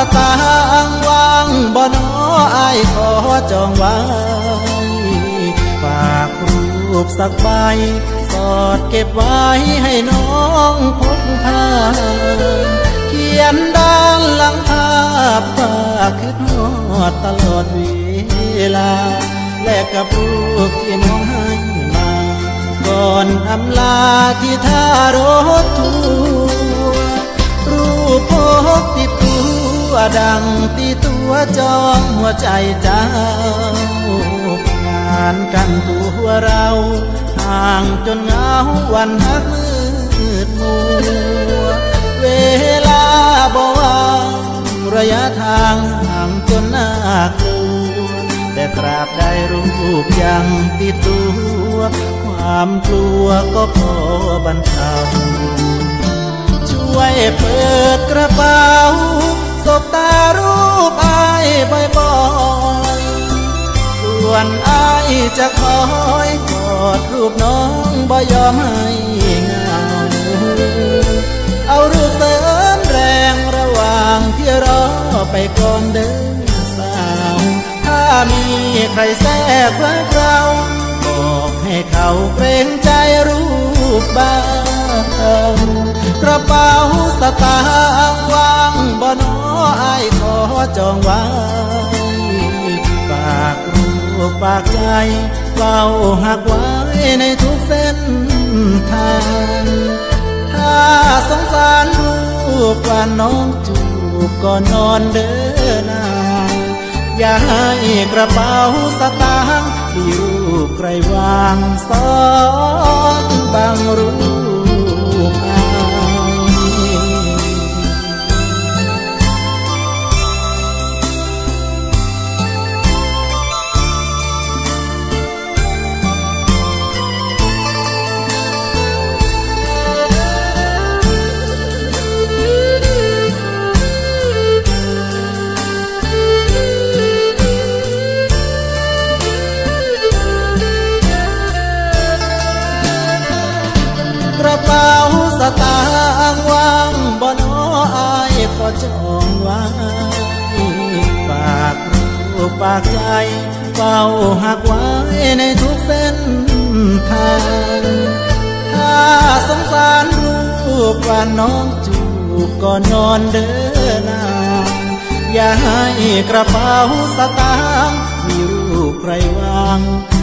ตางค์วางบ่น้ออายขอจองไว้ฝากรูปสักใบสอดเก็บไว้ให้น้องพกพาเขียนด้านหลังภาพฝากคิดฮอดตลอดเวลาแลกกับรูปที่น้องให้มาก่อนอำลาที่ท่ารถทัวร์รูปพกติดตัวดังตีตัวจองหัวใจเจ้างานกันตัวเราห่างจนเหงาวันหักมืดมัวเวลาบ่ว่างระยะทางห่างจนน่ากลัวแต่ตราบใดรูปยังติดตัวความกลัวก็พอบรรเทาช่วยเปิดกระเป๋าสบตารูปอายบ่อยๆส่วนอายจะคอยกอดรูปน้องบ่ยอมให้เหงาเอารูปเติมแรงระหว่างที่รอไปก่อนเดินสาวถ้ามีใครแทรกรักเราบอกให้เขาเกรงใจรูปบ้างกระเป๋าสตางค์วางบ่น้ออายขอจองไว้ฝากรูปฝากใจเฝ้าหักไว้ในทุกเส้นทางถ้าสงสารรูปว่าน้องจูบก่อนนอนเดินนางอย่าให้กระเป๋าสตางค์มีรูปใครวางซ้อนบางรูปอายกระเป๋าสตางค์วางบ่น้ออายขอจองไว้ฝากรูปฝากใจเฝ้าหักไว้ในทุกเส้นทางถ้าสงสารรูปว่าน้องจูบก่อนนอนเดินนางอย่าให้กระเป๋าสตางค์มีรูปใครวาง